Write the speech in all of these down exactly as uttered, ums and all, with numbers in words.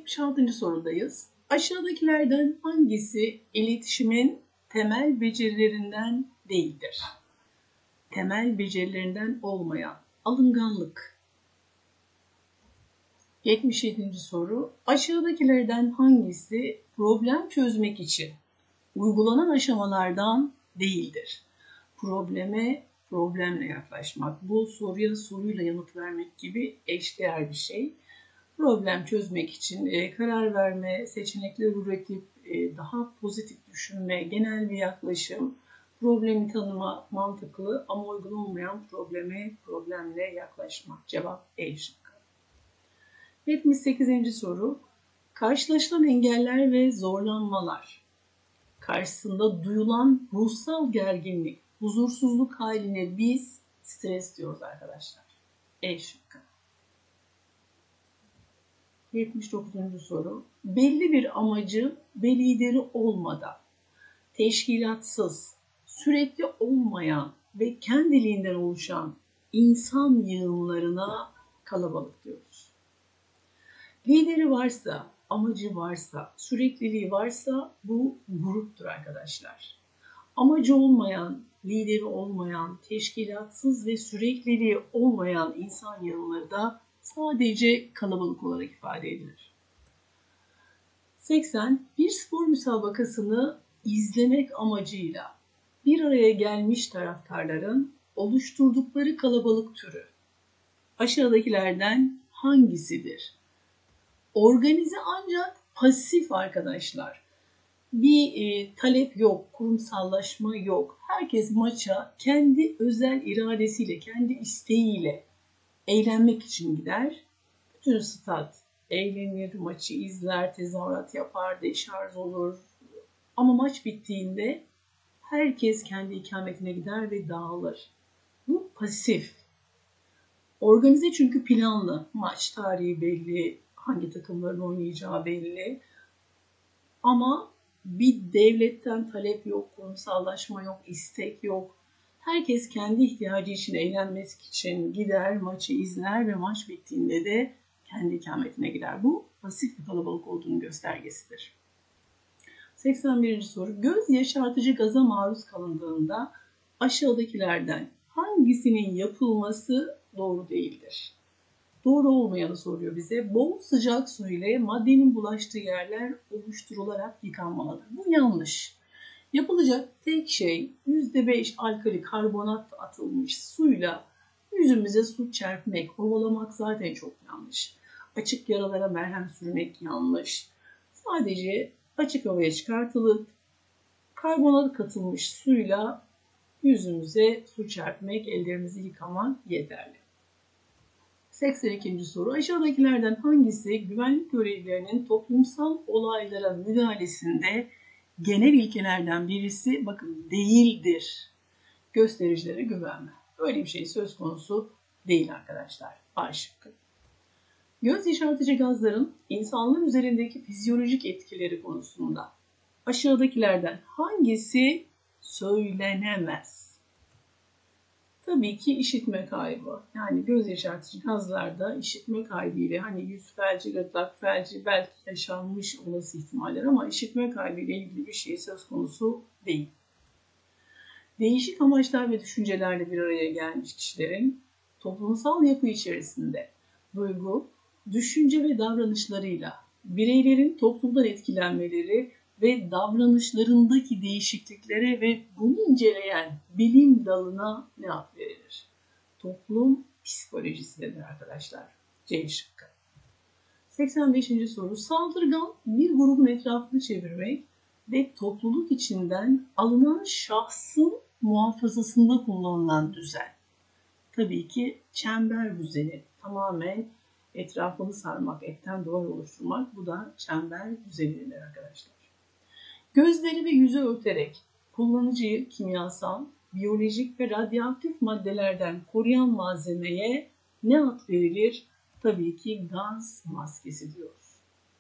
yetmiş altıncı sorudayız. Aşağıdakilerden hangisi iletişimin temel becerilerinden değildir? Temel becerilerinden olmayan alınganlık. yetmiş yedinci soru. Aşağıdakilerden hangisi problem çözmek için uygulanan aşamalardan değildir? Probleme problemle yaklaşmak. Bu soruya soruyla yanıt vermek gibi eşdeğer bir şey. Problem çözmek için e, karar verme, seçenekler üretip e, daha pozitif düşünme, genel bir yaklaşım, problemi tanıma, mantıklı ama uygun olmayan probleme problemle yaklaşmak. Cevap E şıkkı. yetmiş sekizinci soru. Karşılaşılan engeller ve zorlanmalar karşısında duyulan ruhsal gerginlik, huzursuzluk haline biz stres diyoruz arkadaşlar. E şıkkı. yetmiş dokuzuncu soru. Belli bir amacı ve lideri olmadan, teşkilatsız, sürekli olmayan ve kendiliğinden oluşan insan yığınlarına kalabalık diyoruz. Lideri varsa, amacı varsa, sürekliliği varsa bu gruptur arkadaşlar. Amacı olmayan, lideri olmayan, teşkilatsız ve sürekliliği olmayan insan yığınları da sadece kalabalık olarak ifade edilir. seksen. Bir spor müsabakasını izlemek amacıyla bir araya gelmiş taraftarların oluşturdukları kalabalık türü aşağıdakilerden hangisidir? Organize ancak pasif arkadaşlar. Bir e, talep yok, kurumsallaşma yok. Herkes maça kendi özel iradesiyle, kendi isteğiyle eğlenmek için gider. Bütün stat eğlenir, maçı izler, tezahürat yapar, deşarj olur. Ama maç bittiğinde herkes kendi ikametine gider ve dağılır. Bu pasif. Organize çünkü planlı. Maç tarihi belli, hangi takımların oynayacağı belli. Ama bir devletten talep yok, kurumsallaşma yok, istek yok. Herkes kendi ihtiyacı için, eğlenmek için gider, maçı izler ve maç bittiğinde de kendi ikametine gider. Bu pasif bir kalabalık olduğunun göstergesidir. seksen birinci soru. Göz yaşartıcı gaza maruz kalındığında aşağıdakilerden hangisinin yapılması doğru değildir? Doğru olmayanı soruyor bize. Bol sıcak su ile maddenin bulaştığı yerler oluşturularak yıkanmalıdır. Bu yanlış. Yapılacak tek şey yüzde beş alkali karbonat atılmış suyla yüzümüze su çarpmak, ovalamak zaten çok yanlış. Açık yaralara merhem sürmek yanlış. Sadece açık havaya çıkartılıp karbonat katılmış suyla yüzümüze su çarpmak, ellerimizi yıkamak yeterli. seksen ikinci soru. Aşağıdakilerden hangisi güvenlik görevlilerinin toplumsal olaylara müdahalesinde genel ilkelerden birisi bakın değildir? Göstericilere güvenme. Böyle bir şey söz konusu değil arkadaşlar. A şıkkı. Göz yaşartıcı gazların insanlar üzerindeki fizyolojik etkileri konusunda aşağıdakilerden hangisi söylenemez? Tabii ki işitme kaybı. Yani göz yaşartıcı gazlarda işitme kaybı ile hani yüz felci, gırtlak felci belki yaşanmış olası ihtimaller ama işitme kaybı ile ilgili bir şey söz konusu değil. Değişik amaçlar ve düşüncelerle bir araya gelmiş kişilerin toplumsal yapı içerisinde duygu, düşünce ve davranışlarıyla bireylerin toplumdan etkilenmeleri ve davranışlarındaki değişikliklere ve bunu inceleyen bilim dalına ne ad verilir? Toplum psikolojisidir arkadaşlar. C şıkkı. seksen beşinci soru. Saldırgan bir grubun etrafını çevirmek ve topluluk içinden alınan şahsın muhafazasında kullanılan düzen. Tabii ki çember düzeni. Tamamen etrafını sarmak, etten duvar oluşturmak. Bu da çember düzenidir arkadaşlar. Gözleri ve yüzü örterek kullanıcıyı kimyasal, biyolojik ve radyoaktif maddelerden koruyan malzemeye ne ad verilir? Tabii ki gaz maskesi diyoruz.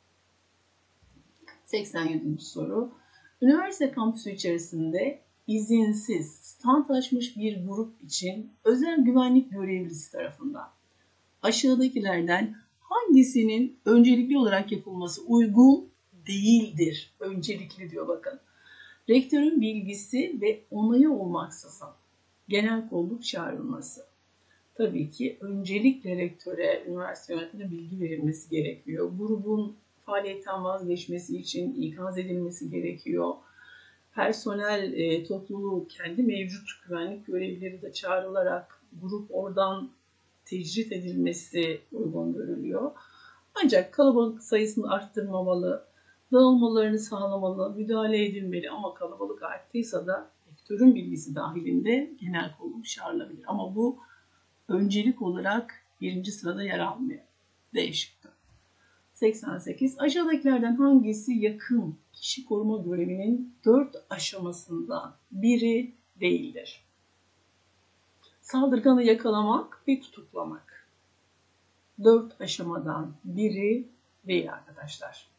seksen yedinci soru. Üniversite kampüsü içerisinde izinsiz standlaşmış bir grup için özel güvenlik görevlisi tarafından aşağıdakilerden hangisi hangisinin öncelikli olarak yapılması uygun değildir? Öncelikli diyor bakın. Rektörün bilgisi ve onayı olmaksızın genel kolluk çağrılması. Tabii ki öncelikle rektöre, üniversite yönetimine bilgi verilmesi gerekiyor. Grubun faaliyetten vazgeçmesi için ikaz edilmesi gerekiyor. Personel e, topluluğu kendi mevcut güvenlik görevlileri de çağrılarak grup oradan tecrit edilmesi uygun görülüyor. Ancak kalabalık sayısını arttırmamalı, dağılmalarını sağlamalı, müdahale edilmeli ama kalabalık arttıysa da rektörün bilgisi dahilinde genel kolluk çağrılabilir. Ama bu öncelik olarak birinci sırada yer almıyor. D şıkkı. seksen sekiz. Aşağıdakilerden hangisi yakın kişi koruma görevinin dört aşamasından biri değildir? Saldırganı yakalamak ve tutuklamak. Dört aşamadan biri değil arkadaşlar.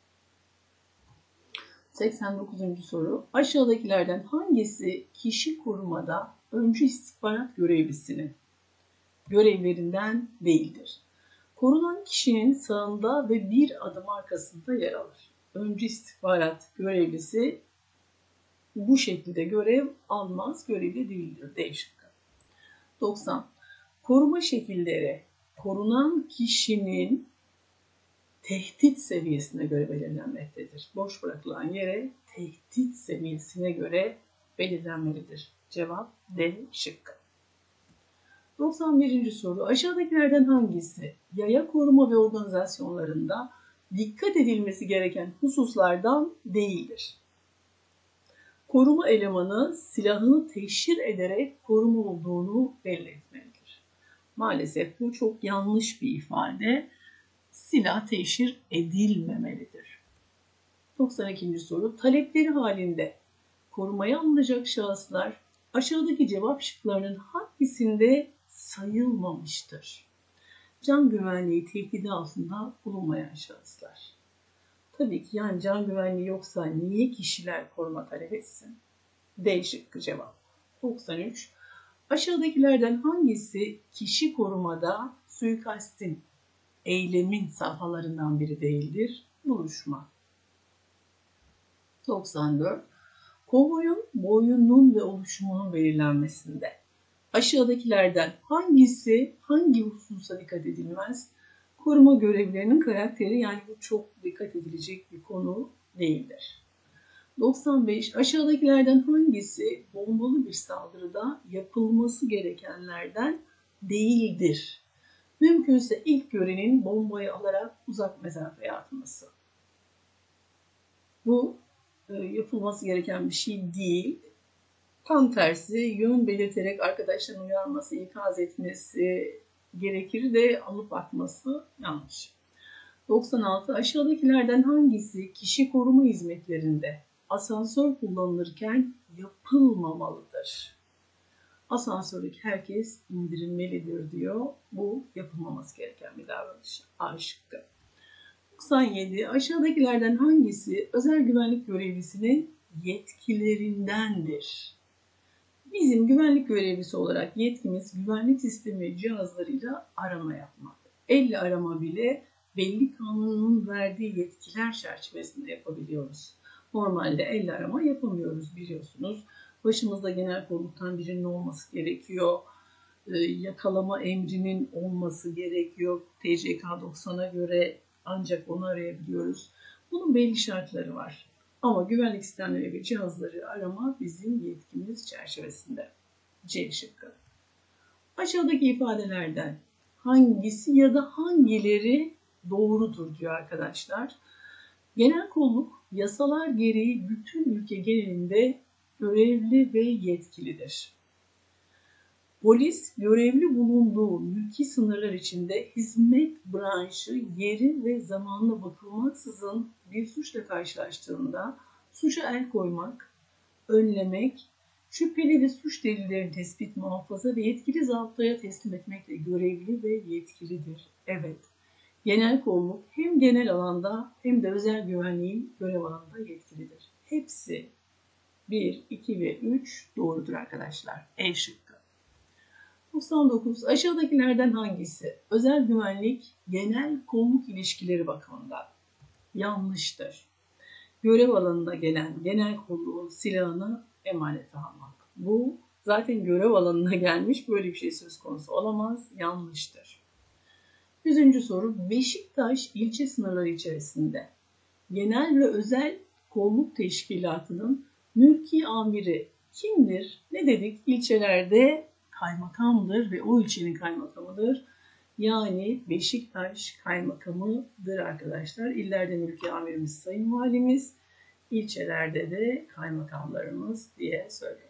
seksen dokuzuncu soru. Aşağıdakilerden hangisi kişi korumada öncü istihbarat görevlisinin görevlerinden değildir? Korunan kişinin sağında ve bir adım arkasında yer alır. Öncü istihbarat görevlisi bu şekilde görev almaz, görevli değildir. D şıkkı. doksan. Koruma şekilleri korunan kişinin tehdit seviyesine göre belirlenmektedir. Boş bırakılan yere tehdit seviyesine göre belirlenmelidir. Cevap D şıkkı. doksan birinci soru. Aşağıdakilerden hangisi yaya koruma ve organizasyonlarında dikkat edilmesi gereken hususlardan değildir? Koruma elemanı silahını teşhir ederek koruma olduğunu belli etmelidir. Maalesef bu çok yanlış bir ifade. Silah teşhir edilmemelidir. doksan ikinci soru. Talepleri halinde korumaya alınacak şahıslar aşağıdaki cevap şıklarının hangisinde sayılmamıştır? Can güvenliği tehdidi altında bulunmayan şahıslar. Tabii ki yani can güvenliği yoksa niye kişiler koruma talep etsin? D şıkkı cevap. doksan üç. Aşağıdakilerden hangisi kişi korumada suikastin, eylemin safhalarından biri değildir? Buluşma. doksan dört. Konvoyun boyunun ve oluşumunun belirlenmesinde aşağıdakilerden hangisi hangi hususa dikkat edilmez? Koruma görevlilerinin karakteri, yani bu çok dikkat edilecek bir konu değildir. doksan beş. Aşağıdakilerden hangisi bombalı bir saldırıda yapılması gerekenlerden değildir? Mümkünse ilk görenin bombayı alarak uzak mesafeye atması. Bu e, yapılması gereken bir şey değil. Tam tersi yön belirterek arkadaşların uyarması, ikaz etmesi gerekir de alıp atması yanlış. doksan altı. Aşağıdakilerden hangisi kişi koruma hizmetlerinde asansör kullanılırken yapılmamalıdır? Asansördeki herkes indirilmelidir diyor. Bu yapılmaması gereken bir davranış. A şıkkı. doksan yedi. Aşağıdakilerden hangisi özel güvenlik görevlisinin yetkilerindendir? Bizim güvenlik görevlisi olarak yetkimiz güvenlik sistemi cihazlarıyla arama yapmak. Elle arama bile belli kanunun verdiği yetkiler çerçevesinde yapabiliyoruz. Normalde elle arama yapamıyoruz biliyorsunuz. Başımızda genel kolluktan birinin olması gerekiyor. E, yakalama emrinin olması gerekiyor. T C K doksana göre ancak onu arayabiliyoruz. Bunun belli şartları var. Ama güvenlik sistemleri ve cihazları arama bizim yetkimiz çerçevesinde. C şıkkı. Aşağıdaki ifadelerden hangisi ya da hangileri doğrudur diyor arkadaşlar. Genel kolluk yasalar gereği bütün ülke genelinde görevli ve yetkilidir. Polis görevli bulunduğu mülki sınırlar içinde hizmet branşı yeri ve zamanına bakılmaksızın bir suçla karşılaştığında suça el koymak, önlemek, şüpheli ve suç delillerini tespit, muhafaza ve yetkili zabıtaya teslim etmekle görevli ve yetkilidir. Evet, genel kolluk hem genel alanda hem de özel güvenliğin görev alanında yetkilidir. Hepsi bir, iki ve üç doğrudur arkadaşlar. E şıkkı. doksan dokuz. Aşağıdakilerden hangisi özel güvenlik genel kolluk ilişkileri bakımından yanlıştır? Görev alanına gelen genel kolluğun silahını emanete almak. Bu zaten görev alanına gelmiş, böyle bir şey söz konusu olamaz, yanlıştır. Yüzüncü soru, Beşiktaş ilçe sınırları içerisinde genel ve özel kolluk teşkilatının mülki amiri kimdir? Ne dedik? İlçelerde kaymakamdır ve o ilçenin kaymakamıdır. Yani Beşiktaş kaymakamıdır arkadaşlar. İllerde mülki amirimiz sayın valimiz, ilçelerde de kaymakamlarımız diye söylüyoruz.